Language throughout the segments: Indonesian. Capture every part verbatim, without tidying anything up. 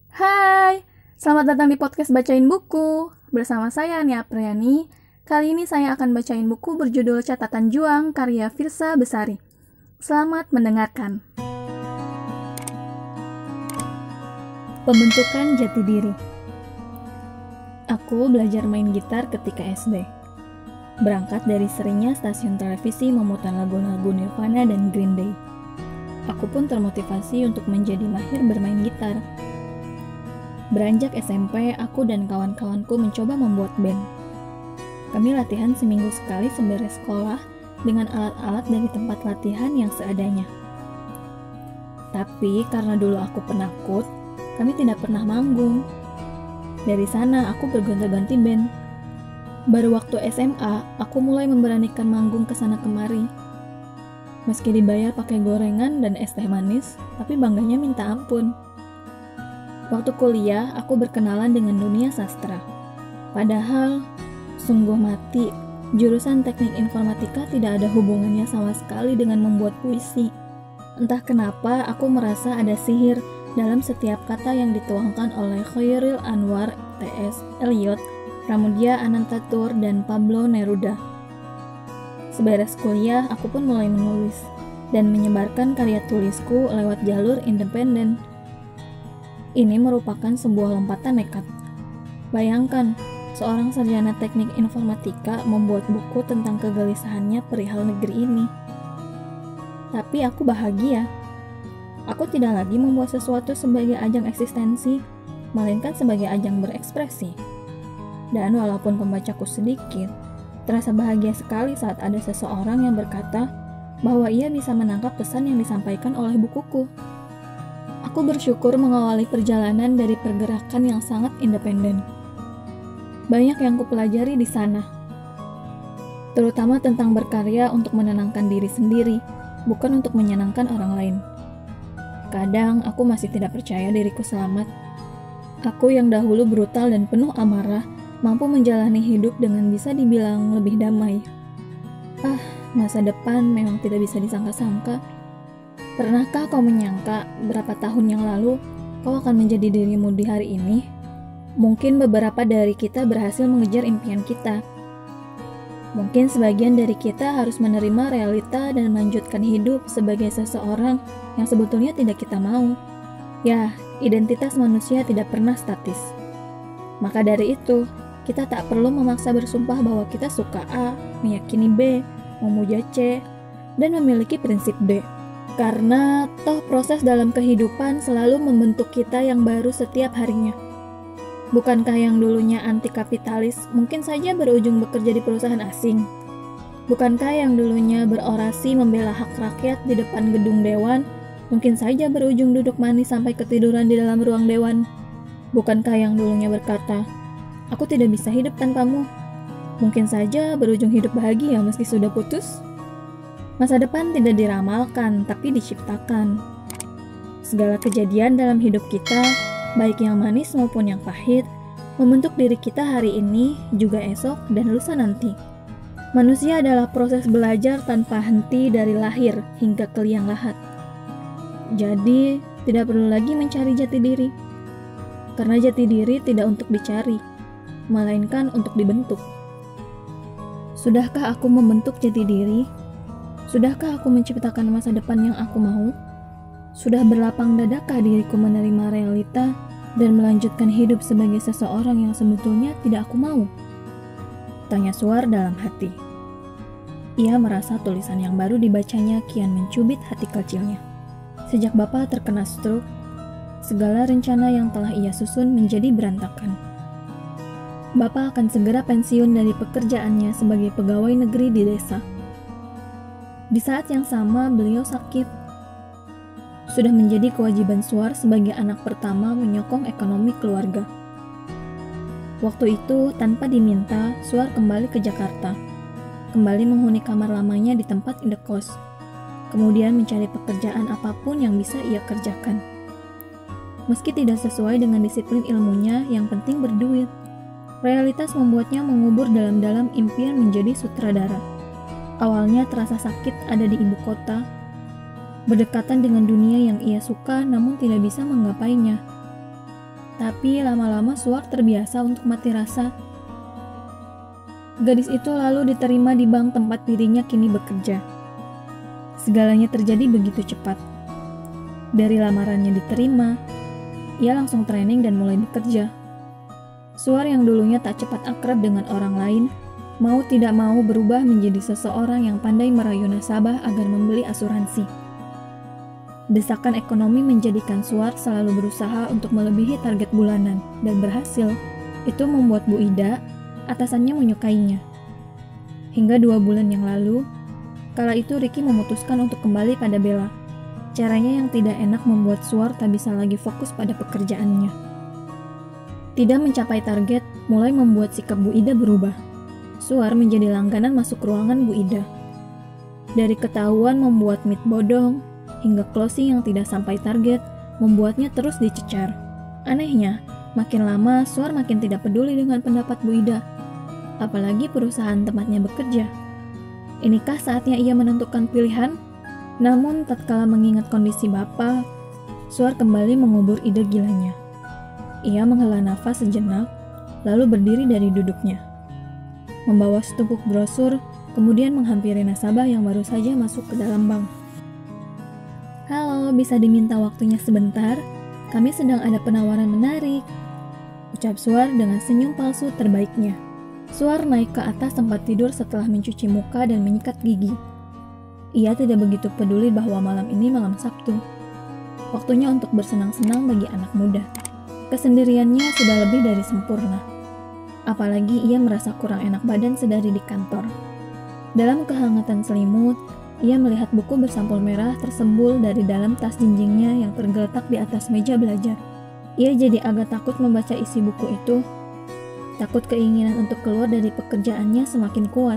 Hai, selamat datang di podcast Bacain Buku. Bersama saya Nia Priyani. Kali ini saya akan bacain buku berjudul Catatan Juang karya Firsa Besari. Selamat mendengarkan. Pembentukan jati diri. Aku belajar main gitar ketika S D. Berangkat dari seringnya stasiun televisi memutar lagu-lagu Nirvana dan Green Day. Aku pun termotivasi untuk menjadi mahir bermain gitar. Beranjak S M P, aku dan kawan-kawanku mencoba membuat band. Kami latihan seminggu sekali seberes sekolah dengan alat-alat dari tempat latihan yang seadanya. Tapi karena dulu aku penakut, kami tidak pernah manggung. Dari sana aku bergonta-ganti band. Baru waktu S M A, aku mulai memberanikan manggung ke sana kemari. Meski dibayar pakai gorengan dan es teh manis, tapi bangganya minta ampun. Waktu kuliah, aku berkenalan dengan dunia sastra. Padahal, sungguh mati, jurusan teknik informatika tidak ada hubungannya sama sekali dengan membuat puisi. Entah kenapa, aku merasa ada sihir dalam setiap kata yang dituangkan oleh Chairil Anwar, T S Eliot, Pramudia Anantatur, dan Pablo Neruda. Seberes kuliah, aku pun mulai menulis dan menyebarkan karya tulisku lewat jalur independen. Ini merupakan sebuah lompatan nekat. Bayangkan, seorang sarjana teknik informatika membuat buku tentang kegelisahannya perihal negeri ini. Tapi aku bahagia. Aku tidak lagi membuat sesuatu sebagai ajang eksistensi, melainkan sebagai ajang berekspresi. Dan walaupun pembacaku sedikit, terasa bahagia sekali saat ada seseorang yang berkata bahwa ia bisa menangkap pesan yang disampaikan oleh bukuku. Aku bersyukur mengawali perjalanan dari pergerakan yang sangat independen. Banyak yang kupelajari di sana, terutama tentang berkarya untuk menenangkan diri sendiri, bukan untuk menyenangkan orang lain. Kadang aku masih tidak percaya diriku selamat. Aku yang dahulu brutal dan penuh amarah, mampu menjalani hidup dengan bisa dibilang lebih damai. Ah, masa depan memang tidak bisa disangka-sangka. Pernahkah kau menyangka berapa tahun yang lalu kau akan menjadi dirimu di hari ini? Mungkin beberapa dari kita berhasil mengejar impian kita. Mungkin sebagian dari kita harus menerima realita dan melanjutkan hidup sebagai seseorang yang sebetulnya tidak kita mau. Ya, identitas manusia tidak pernah statis. Maka dari itu, kita tak perlu memaksa bersumpah bahwa kita suka A, meyakini B, memuja C, dan memiliki prinsip D. Karena toh proses dalam kehidupan selalu membentuk kita yang baru setiap harinya. Bukankah yang dulunya anti kapitalis mungkin saja berujung bekerja di perusahaan asing? Bukankah yang dulunya berorasi membela hak rakyat di depan gedung dewan mungkin saja berujung duduk manis sampai ketiduran di dalam ruang dewan? Bukankah yang dulunya berkata, "Aku tidak bisa hidup tanpamu," mungkin saja berujung hidup bahagia meski sudah putus? Masa depan tidak diramalkan, tapi diciptakan. Segala kejadian dalam hidup kita, baik yang manis maupun yang pahit, membentuk diri kita hari ini, juga esok, dan lusa nanti. Manusia adalah proses belajar tanpa henti dari lahir hingga ke liang lahat. Jadi, tidak perlu lagi mencari jati diri. Karena jati diri tidak untuk dicari, melainkan untuk dibentuk. Sudahkah aku membentuk jati diri? Sudahkah aku menciptakan masa depan yang aku mau? Sudah berlapang dadakah diriku menerima realita dan melanjutkan hidup sebagai seseorang yang sebetulnya tidak aku mau? Tanya Suar dalam hati. Ia merasa tulisan yang baru dibacanya kian mencubit hati kecilnya. Sejak Bapak terkena stroke, segala rencana yang telah ia susun menjadi berantakan. Bapak akan segera pensiun dari pekerjaannya sebagai pegawai negeri di desa. Di saat yang sama, beliau sakit. Sudah menjadi kewajiban Suar sebagai anak pertama menyokong ekonomi keluarga. Waktu itu, tanpa diminta, Suar kembali ke Jakarta. Kembali menghuni kamar lamanya di tempat indekos. Kemudian mencari pekerjaan apapun yang bisa ia kerjakan. Meski tidak sesuai dengan disiplin ilmunya, yang penting berduit. Realitas membuatnya mengubur dalam-dalam impian menjadi sutradara. Awalnya terasa sakit ada di ibu kota, berdekatan dengan dunia yang ia suka namun tidak bisa menggapainya. Tapi lama-lama Suar terbiasa untuk mati rasa. Gadis itu lalu diterima di bank tempat dirinya kini bekerja. Segalanya terjadi begitu cepat. Dari lamarannya diterima, ia langsung training dan mulai bekerja. Suar yang dulunya tak cepat akrab dengan orang lain, mau tidak mau berubah menjadi seseorang yang pandai merayu nasabah agar membeli asuransi. Desakan ekonomi menjadikan Suar selalu berusaha untuk melebihi target bulanan, dan berhasil. Itu membuat Bu Ida, atasannya, menyukainya. Hingga dua bulan yang lalu, kala itu Ricky memutuskan untuk kembali pada Bella. Caranya yang tidak enak membuat Suar tak bisa lagi fokus pada pekerjaannya. Tidak mencapai target mulai membuat sikap Bu Ida berubah. Suar menjadi langganan masuk ruangan Bu Ida. Dari ketahuan membuat meet bodong, hingga closing yang tidak sampai target, membuatnya terus dicecar. Anehnya, makin lama Suar makin tidak peduli dengan pendapat Bu Ida. Apalagi perusahaan tempatnya bekerja. Inikah saatnya ia menentukan pilihan? Namun tatkala mengingat kondisi Bapak, Suar kembali mengubur ide gilanya. Ia menghela nafas sejenak, lalu berdiri dari duduknya. Membawa setumpuk brosur, kemudian menghampiri nasabah yang baru saja masuk ke dalam bank. "Halo, bisa diminta waktunya sebentar? Kami sedang ada penawaran menarik," ucap Suar dengan senyum palsu terbaiknya. Suar naik ke atas tempat tidur setelah mencuci muka dan menyikat gigi. Ia tidak begitu peduli bahwa malam ini malam Sabtu. Waktunya untuk bersenang-senang bagi anak muda. Kesendiriannya sudah lebih dari sempurna. Apalagi ia merasa kurang enak badan sedari di kantor. Dalam kehangatan selimut, ia melihat buku bersampul merah tersembul dari dalam tas jinjingnya yang tergeletak di atas meja belajar. Ia jadi agak takut membaca isi buku itu. Takut keinginan untuk keluar dari pekerjaannya semakin kuat.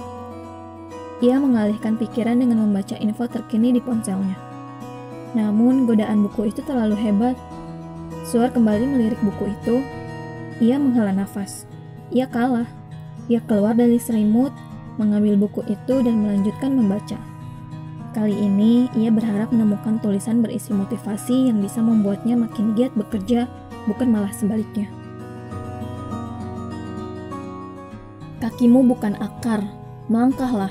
Ia mengalihkan pikiran dengan membaca info terkini di ponselnya. Namun godaan buku itu terlalu hebat. Suar kembali melirik buku itu. Ia menghela nafas. Ia kalah. Ia keluar dari selimut, mengambil buku itu dan melanjutkan membaca. Kali ini, ia berharap menemukan tulisan berisi motivasi yang bisa membuatnya makin giat bekerja, bukan malah sebaliknya. Kakimu bukan akar, melangkahlah.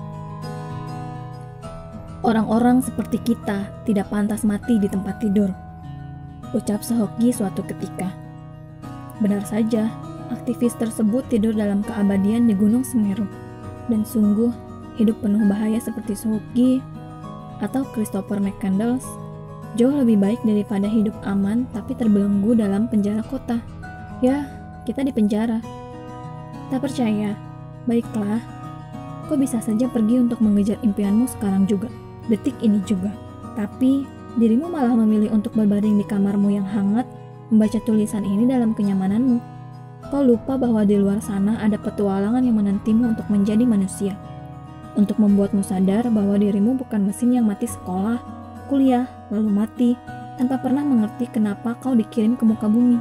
Orang-orang seperti kita tidak pantas mati di tempat tidur, ucap Seokgi suatu ketika. Benar saja, aktivis tersebut tidur dalam keabadian di Gunung Semeru. Dan sungguh, hidup penuh bahaya seperti Seokgi atau Christopher McCandless jauh lebih baik daripada hidup aman tapi terbelenggu dalam penjara kota. Ya, kita di penjara. Tak percaya? Baiklah, kau bisa saja pergi untuk mengejar impianmu sekarang juga, detik ini juga. Tapi, dirimu malah memilih untuk berbaring di kamarmu yang hangat, membaca tulisan ini dalam kenyamananmu. Kau lupa bahwa di luar sana ada petualangan yang menantimu untuk menjadi manusia. Untuk membuatmu sadar bahwa dirimu bukan mesin yang mati sekolah, kuliah, lalu mati, tanpa pernah mengerti kenapa kau dikirim ke muka bumi.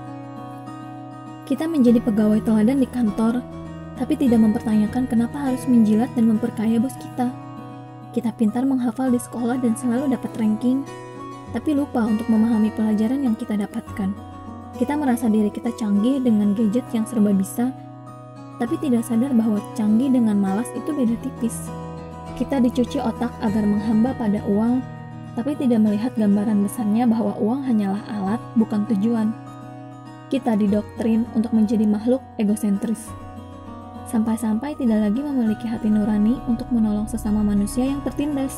Kita menjadi pegawai teladan di kantor, tapi tidak mempertanyakan kenapa harus menjilat dan memperkaya bos kita. Kita pintar menghafal di sekolah dan selalu dapat ranking, tapi lupa untuk memahami pelajaran yang kita dapatkan. Kita merasa diri kita canggih dengan gadget yang serba bisa, tapi tidak sadar bahwa canggih dengan malas itu beda tipis. Kita dicuci otak agar menghamba pada uang, tapi tidak melihat gambaran besarnya bahwa uang hanyalah alat, bukan tujuan. Kita didoktrin untuk menjadi makhluk egosentris. Sampai-sampai tidak lagi memiliki hati nurani untuk menolong sesama manusia yang tertindas.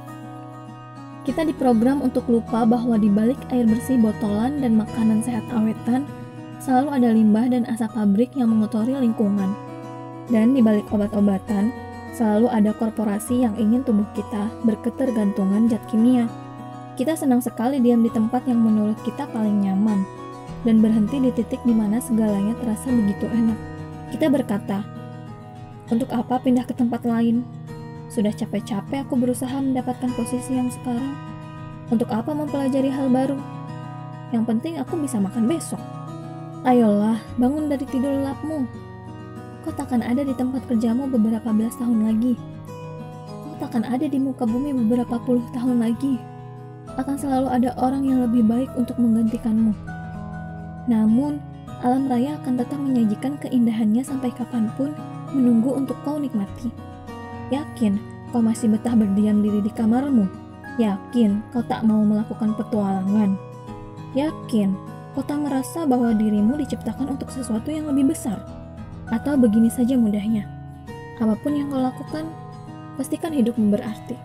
Kita diprogram untuk lupa bahwa di balik air bersih botolan dan makanan sehat awetan, selalu ada limbah dan asap pabrik yang mengotori lingkungan. Dan di balik obat-obatan, selalu ada korporasi yang ingin tubuh kita berketergantungan zat kimia. Kita senang sekali diam di tempat yang menurut kita paling nyaman, dan berhenti di titik di mana segalanya terasa begitu enak. Kita berkata, untuk apa pindah ke tempat lain? Sudah capek-capek aku berusaha mendapatkan posisi yang sekarang. Untuk apa mempelajari hal baru? Yang penting aku bisa makan besok. Ayolah, bangun dari tidur lelapmu. Kau takkan ada di tempat kerjamu beberapa belas tahun lagi. Kau takkan ada di muka bumi beberapa puluh tahun lagi. Akan selalu ada orang yang lebih baik untuk menggantikanmu. Namun, alam raya akan tetap menyajikan keindahannya sampai kapanpun, menunggu untuk kau nikmati. Yakin kau masih betah berdiam diri di kamarmu? Yakin kau tak mau melakukan petualangan? Yakin kau tak merasa bahwa dirimu diciptakan untuk sesuatu yang lebih besar? Atau begini saja mudahnya, apapun yang kau lakukan, pastikan hidupmu berarti.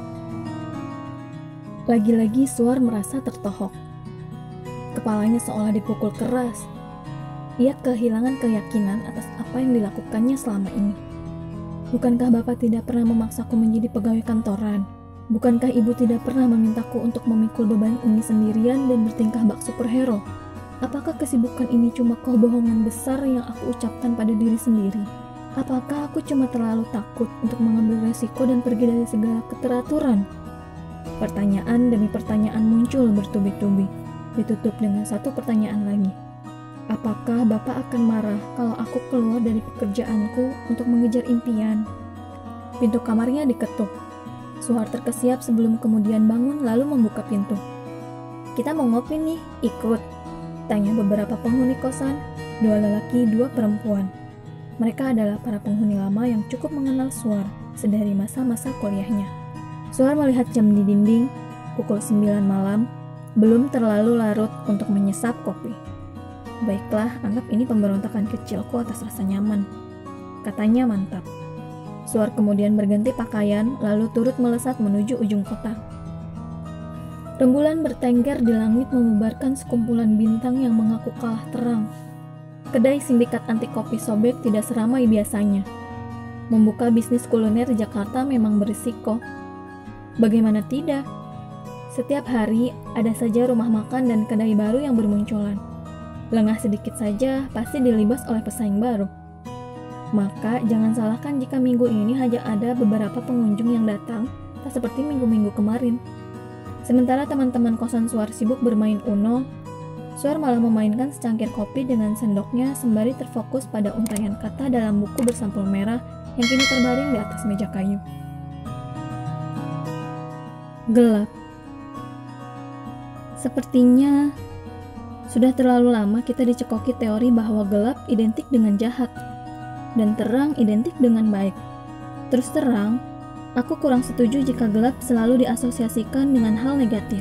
Lagi-lagi Suar merasa tertohok. Kepalanya seolah dipukul keras. Ia kehilangan keyakinan atas apa yang dilakukannya selama ini. Bukankah Bapak tidak pernah memaksaku menjadi pegawai kantoran? Bukankah Ibu tidak pernah memintaku untuk memikul beban ini sendirian dan bertingkah bak superhero? Apakah kesibukan ini cuma kebohongan besar yang aku ucapkan pada diri sendiri? Apakah aku cuma terlalu takut untuk mengambil resiko dan pergi dari segala keteraturan? Pertanyaan demi pertanyaan muncul bertubi-tubi, ditutup dengan satu pertanyaan lagi. Apakah Bapak akan marah kalau aku keluar dari pekerjaanku untuk mengejar impian? Pintu kamarnya diketuk. Suhar terkesiap sebelum kemudian bangun lalu membuka pintu. Kita mau ngopi nih, ikut? Tanya beberapa penghuni kosan, dua lelaki, dua perempuan. Mereka adalah para penghuni lama yang cukup mengenal Suhar sedari masa-masa kuliahnya. Suhar melihat jam di dinding, pukul sembilan malam, belum terlalu larut untuk menyesap kopi. Baiklah, anggap ini pemberontakan kecilku atas rasa nyaman. Katanya mantap. Suhar kemudian berganti pakaian, lalu turut melesat menuju ujung kota. Rembulan bertengger di langit memubarkan sekumpulan bintang yang mengaku kalah terang. Kedai sindikat anti kopi sobek tidak seramai biasanya. Membuka bisnis kuliner di Jakarta memang berisiko. Bagaimana tidak? Setiap hari ada saja rumah makan dan kedai baru yang bermunculan. Lengah sedikit saja pasti dilibas oleh pesaing baru. Maka jangan salahkan jika minggu ini hanya ada beberapa pengunjung yang datang, tak seperti minggu-minggu kemarin. Sementara teman-teman kosan Suhar sibuk bermain Uno, Suhar malah memainkan secangkir kopi dengan sendoknya sembari terfokus pada untaian kata dalam buku bersampul merah yang kini terbaring di atas meja kayu. Gelap. Sepertinya sudah terlalu lama kita dicekoki teori bahwa gelap identik dengan jahat dan terang identik dengan baik. Terus terang, aku kurang setuju jika gelap selalu diasosiasikan dengan hal negatif.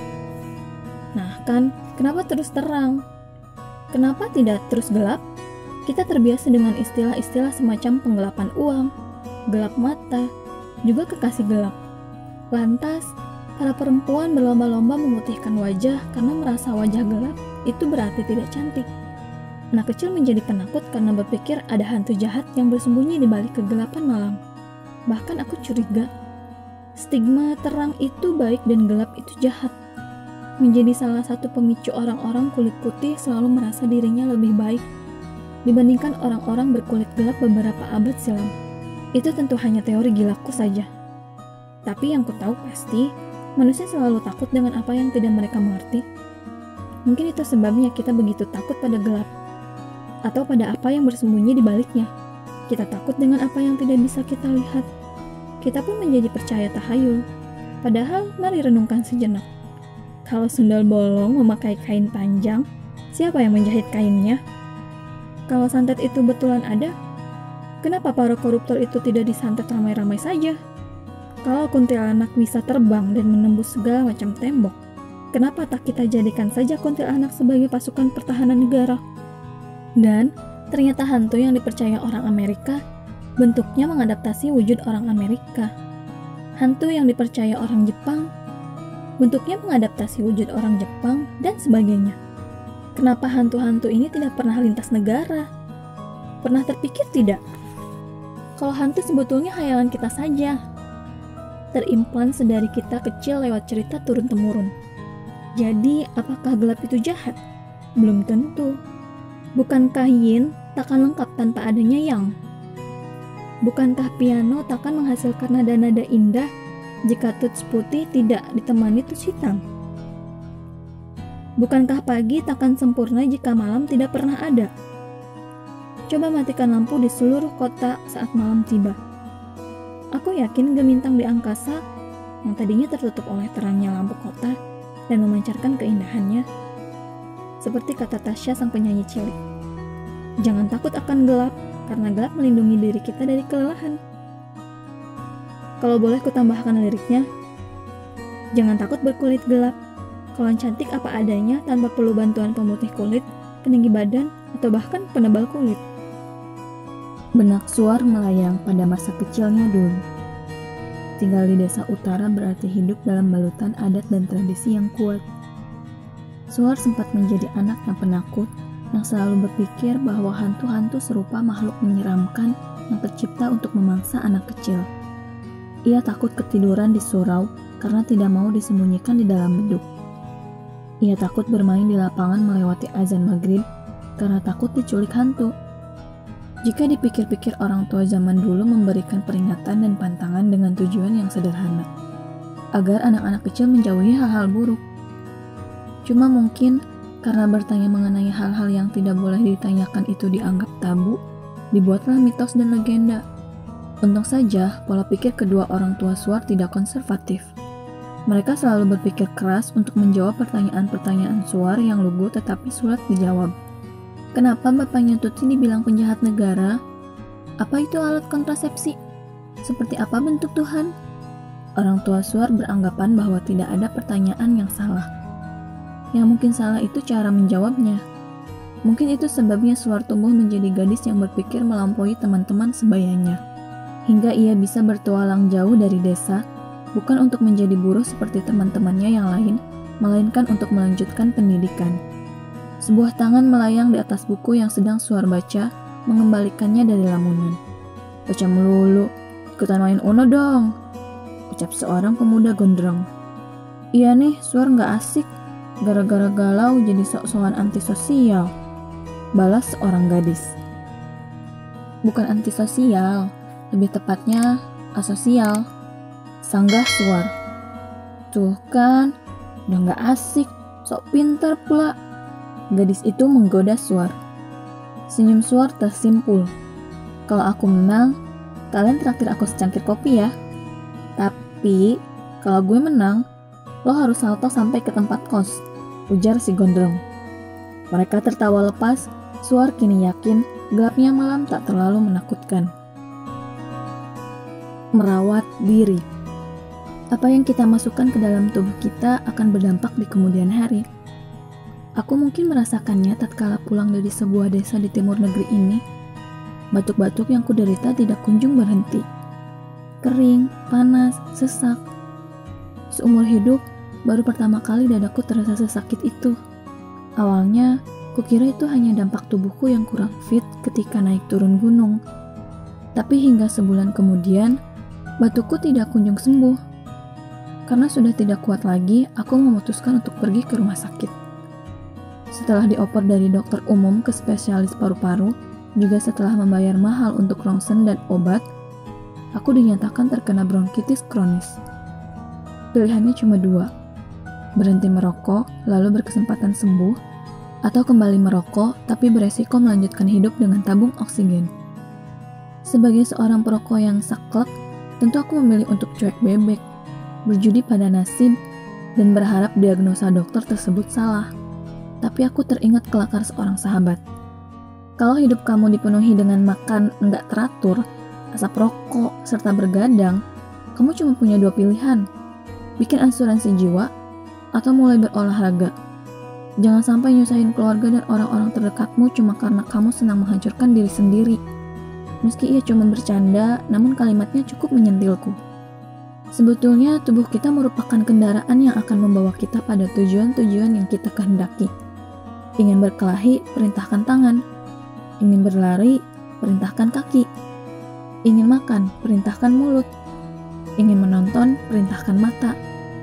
Nah kan, kenapa terus terang? Kenapa tidak terus gelap? Kita terbiasa dengan istilah-istilah semacam penggelapan uang, gelap mata, juga kekasih gelap. Lantas, para perempuan berlomba-lomba memutihkan wajah karena merasa wajah gelap itu berarti tidak cantik. Anak kecil menjadi penakut karena berpikir ada hantu jahat yang bersembunyi di balik kegelapan malam. Bahkan aku curiga, stigma terang itu baik dan gelap itu jahat menjadi salah satu pemicu orang-orang kulit putih selalu merasa dirinya lebih baik dibandingkan orang-orang berkulit gelap beberapa abad silam. Itu tentu hanya teori gilaku saja. Tapi yang ku tahu pasti, manusia selalu takut dengan apa yang tidak mereka mengerti. Mungkin itu sebabnya kita begitu takut pada gelap, atau pada apa yang bersembunyi di baliknya. Kita takut dengan apa yang tidak bisa kita lihat. Kita pun menjadi percaya tahayul. Padahal, mari renungkan sejenak. Kalau sendal bolong memakai kain panjang, siapa yang menjahit kainnya? Kalau santet itu betulan ada, kenapa para koruptor itu tidak disantet ramai-ramai saja? Kalau kuntilanak bisa terbang dan menembus segala macam tembok, kenapa tak kita jadikan saja kuntilanak sebagai pasukan pertahanan negara? Dan ternyata hantu yang dipercaya orang Amerika bentuknya mengadaptasi wujud orang Amerika. Hantu yang dipercaya orang Jepang bentuknya mengadaptasi wujud orang Jepang dan sebagainya. Kenapa hantu-hantu ini tidak pernah lintas negara? Pernah terpikir tidak? Kalau hantu sebetulnya khayalan kita saja, terimplan sedari kita kecil lewat cerita turun-temurun. Jadi, apakah gelap itu jahat? Belum tentu. Bukankah yin takkan lengkap tanpa adanya yang? Bukankah piano takkan menghasilkan nada-nada indah jika tuts putih tidak ditemani tuts hitam? Bukankah pagi takkan sempurna jika malam tidak pernah ada? Coba matikan lampu di seluruh kota saat malam tiba. Aku yakin gemintang di angkasa yang tadinya tertutup oleh terangnya lampu kota dan memancarkan keindahannya, seperti kata Tasya sang penyanyi cilik. Jangan takut akan gelap, karena gelap melindungi diri kita dari kelelahan. Kalau boleh kutambahkan liriknya, jangan takut berkulit gelap, kalau cantik apa adanya tanpa perlu bantuan pemutih kulit, peninggi badan, atau bahkan penebal kulit. Benak Suar melayang pada masa kecilnya dulu. Tinggal di desa utara berarti hidup dalam balutan adat dan tradisi yang kuat. Suar sempat menjadi anak yang penakut, yang selalu berpikir bahwa hantu-hantu serupa makhluk menyeramkan yang tercipta untuk memangsa anak kecil. Ia takut ketiduran di surau karena tidak mau disembunyikan di dalam beduk. Ia takut bermain di lapangan melewati azan maghrib karena takut diculik hantu. Jika dipikir-pikir, orang tua zaman dulu memberikan peringatan dan pantangan dengan tujuan yang sederhana, agar anak-anak kecil menjauhi hal-hal buruk. Cuma mungkin karena bertanya mengenai hal-hal yang tidak boleh ditanyakan itu dianggap tabu, dibuatlah mitos dan legenda. Untung saja pola pikir kedua orang tua Suar tidak konservatif. Mereka selalu berpikir keras untuk menjawab pertanyaan-pertanyaan Suar yang lugu tetapi sulit dijawab. Kenapa bapaknya Tuti dibilang penjahat negara? Apa itu alat kontrasepsi? Seperti apa bentuk Tuhan? Orang tua Suar beranggapan bahwa tidak ada pertanyaan yang salah. Yang mungkin salah itu cara menjawabnya. Mungkin itu sebabnya Suar tumbuh menjadi gadis yang berpikir melampaui teman-teman sebayanya. Hingga ia bisa bertualang jauh dari desa, bukan untuk menjadi buruh seperti teman-temannya yang lain, melainkan untuk melanjutkan pendidikan. Sebuah tangan melayang di atas buku yang sedang Suar baca, mengembalikannya dari lamunan. Baca melulu, ikutan main Uno dong, ucap seorang pemuda gondrong. Iya nih, Suar gak asik, gara-gara galau jadi sok-sokan antisosial, balas seorang gadis. Bukan antisosial, lebih tepatnya asosial, sanggah Suar. Tuh kan, udah gak asik, sok pintar pula. Gadis itu menggoda Suar. Senyum Suar tersimpul. Kalau aku menang, kalian traktir aku secangkir kopi ya. Tapi, kalau gue menang, lo harus salto sampai ke tempat kos, ujar si gondrong. Mereka tertawa lepas. Suar kini yakin gelapnya malam tak terlalu menakutkan. Merawat diri. Apa yang kita masukkan ke dalam tubuh kita akan berdampak di kemudian hari. Aku mungkin merasakannya tatkala pulang dari sebuah desa di timur negeri ini. Batuk-batuk yang kuderita tidak kunjung berhenti. Kering, panas, sesak. Seumur hidup, baru pertama kali dadaku terasa sesakit itu. Awalnya, kukira itu hanya dampak tubuhku yang kurang fit ketika naik turun gunung. Tapi hingga sebulan kemudian, batukku tidak kunjung sembuh. Karena sudah tidak kuat lagi, aku memutuskan untuk pergi ke rumah sakit. Setelah dioper dari dokter umum ke spesialis paru-paru, juga setelah membayar mahal untuk ronsen dan obat, aku dinyatakan terkena bronkitis kronis. Pilihannya cuma dua, berhenti merokok lalu berkesempatan sembuh, atau kembali merokok tapi beresiko melanjutkan hidup dengan tabung oksigen. Sebagai seorang perokok yang saklek, tentu aku memilih untuk cuek bebek, berjudi pada nasib, dan berharap diagnosa dokter tersebut salah. Tapi aku teringat kelakar seorang sahabat. Kalau hidup kamu dipenuhi dengan makan enggak teratur, asap rokok, serta bergadang, kamu cuma punya dua pilihan. Bikin asuransi jiwa, atau mulai berolahraga. Jangan sampai nyusahin keluarga dan orang-orang terdekatmu cuma karena kamu senang menghancurkan diri sendiri. Meski ia cuma bercanda, namun kalimatnya cukup menyentilku. Sebetulnya tubuh kita merupakan kendaraan yang akan membawa kita pada tujuan-tujuan yang kita kehendaki. Ingin berkelahi, perintahkan tangan. Ingin berlari, perintahkan kaki. Ingin makan, perintahkan mulut. Ingin menonton, perintahkan mata.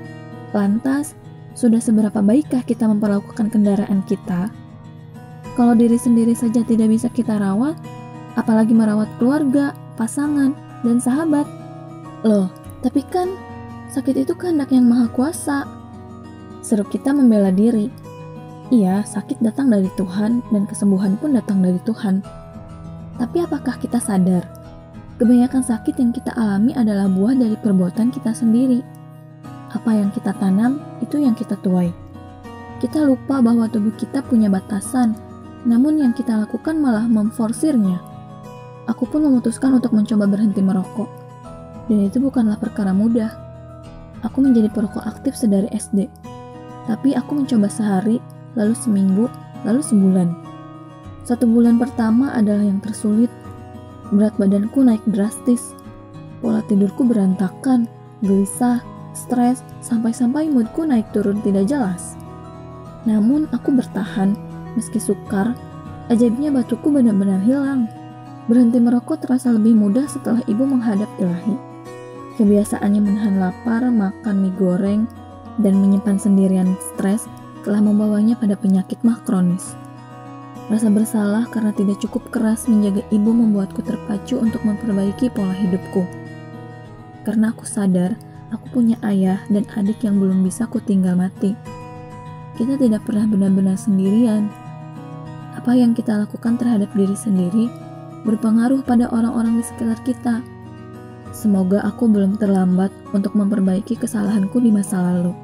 Lantas, sudah seberapa baikkah kita memperlakukan kendaraan kita? Kalau diri sendiri saja tidak bisa kita rawat, apalagi merawat keluarga, pasangan, dan sahabat. Loh, tapi kan sakit itu kehendak yang maha kuasa. Seru kita membela diri. Iya, sakit datang dari Tuhan dan kesembuhan pun datang dari Tuhan. Tapi apakah kita sadar? Kebanyakan sakit yang kita alami adalah buah dari perbuatan kita sendiri. Apa yang kita tanam, itu yang kita tuai. Kita lupa bahwa tubuh kita punya batasan, namun yang kita lakukan malah memforsirnya. Aku pun memutuskan untuk mencoba berhenti merokok, dan itu bukanlah perkara mudah. Aku menjadi perokok aktif sedari S D, tapi aku mencoba sehari, lalu seminggu, lalu sebulan. Satu bulan pertama adalah yang tersulit. Berat badanku naik drastis, pola tidurku berantakan, gelisah, stres, sampai-sampai moodku naik turun tidak jelas. Namun aku bertahan, meski sukar, ajaibnya batuku benar-benar hilang. Berhenti merokok terasa lebih mudah setelah ibu menghadap Ilahi. Kebiasaannya menahan lapar, makan mie goreng, dan menyimpan sendirian stres telah membawanya pada penyakit mah kronis. Rasa bersalah karena tidak cukup keras menjaga ibu membuatku terpacu untuk memperbaiki pola hidupku. Karena aku sadar, aku punya ayah dan adik yang belum bisa ku tinggal mati. Kita tidak pernah benar-benar sendirian. Apa yang kita lakukan terhadap diri sendiri berpengaruh pada orang-orang di sekitar kita. Semoga aku belum terlambat untuk memperbaiki kesalahanku di masa lalu.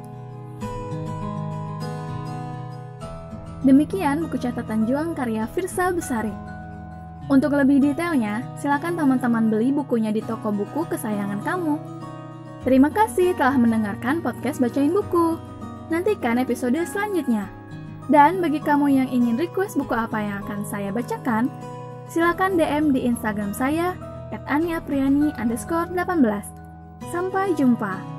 Demikian buku catatan juang karya Firsal Besari. Untuk lebih detailnya, silakan teman-teman beli bukunya di toko buku kesayangan kamu. Terima kasih telah mendengarkan podcast Bacain Buku. Nantikan episode selanjutnya. Dan bagi kamu yang ingin request buku apa yang akan saya bacakan, silakan D M di Instagram saya at aniapriani underscore delapan belas. Sampai jumpa.